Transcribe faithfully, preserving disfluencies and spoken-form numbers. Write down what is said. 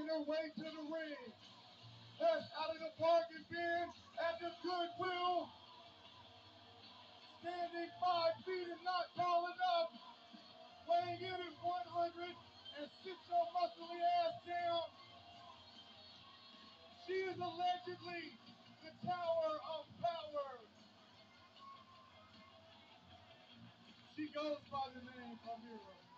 making her way to the ring. That's out of the bargain bin at the Goodwill. Standing five feet and not tall enough. Weighing in at one hundred and sit your muscly ass down. She is allegedly the Tower of Power. She goes by the name Amira.